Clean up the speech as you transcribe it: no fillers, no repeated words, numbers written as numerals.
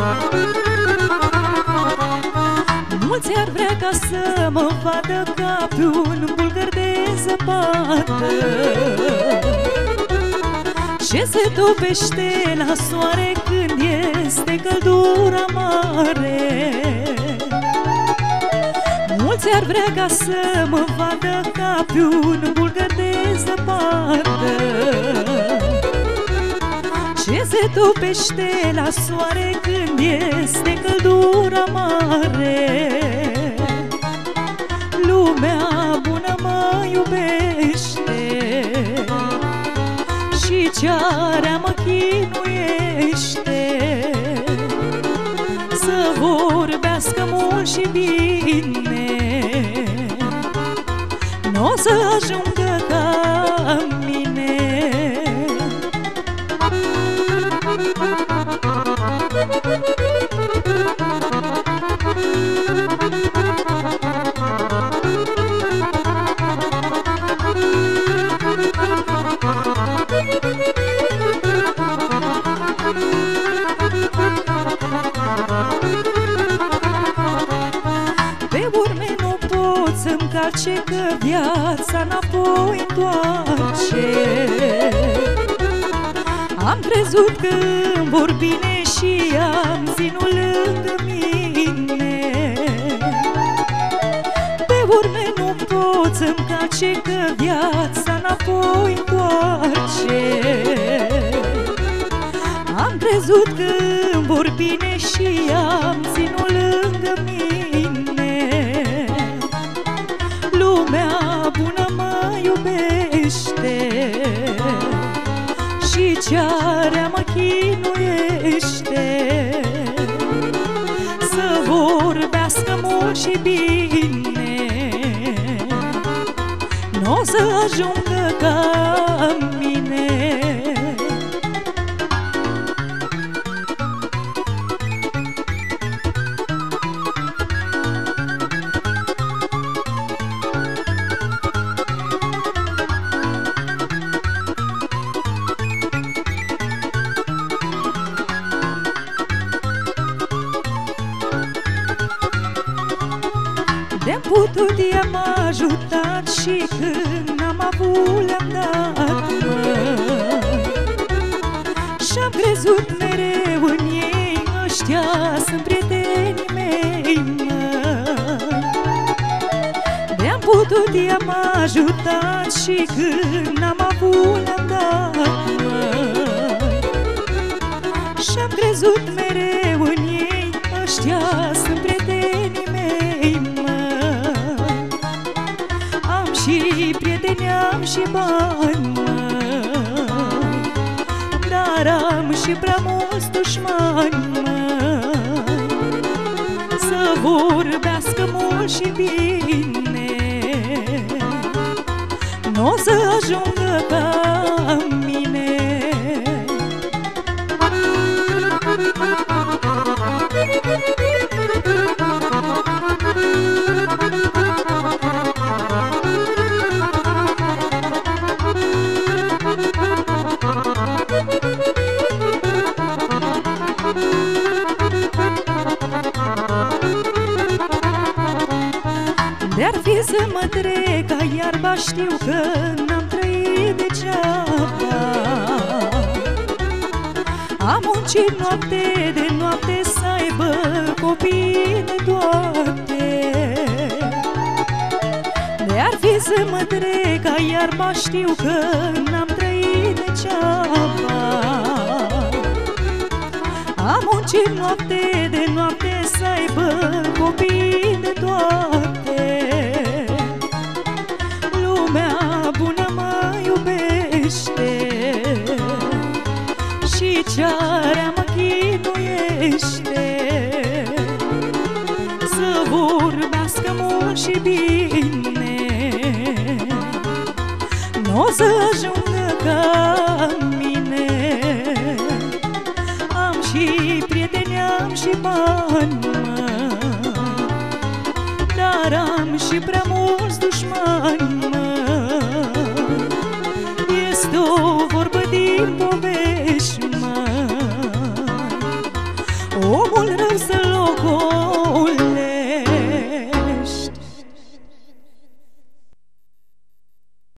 Mulți ar vrea ca să mă vadă ca pe un bulgăr de zăpadă ce se topește la soare când este căldura mare. Mulți ar vrea ca să mă vadă ca pe un bulgăr de zăpadă ce se topește la soare când este căldura mare. Lumea bună mă iubește și cea rea mă chinuiește să vorbească mult și bine, n-o să ajungă ca mine. Pe urme nu pot să-mi calce că viața n-apoi întoarce. Am crezut că îmi vor bine și am ținut lângă mine. Pe urme nu pot să-mi calce că viața n-apoi întoarce. Am crezut că îmi vor bine și am ținut lângă mine. Lumea bună mă iubește și cea rea mă chinuiește să vorbească mult și bine, n-o să ajungă ca mine. De-am putut i-am ajutat și când n-am avut le-am dat, și-am crezut mereu în ei, ăștia sunt prietenii mei, De-am putut i-am ajutat și când n-am avut le-am dat, și-am crezut mereu în ei, ăștia sunt prietenii mei, Am și prieteni, am și bani, dar am și prea mulți dușmani, să vorbească mult și bine, n-o să ajungă ca mine. De-ar fi să mă trec ca iarba, știu că n-am trăit degeaba. Am muncit noapte de noapte să aibă copii de toate. De-ar fi să mă trec ca iarba, știu că n-am trăit degeaba. Am muncit noapte de noapte să aibă copii de toate. Lumea bună mă iubește și cea rea mă chinuiește să vorbească mult și bine, n-o să ajungă ca mine. Am și prieteni, am și bani, dar am și prea mulți dușmani, Este o vorbă din poveste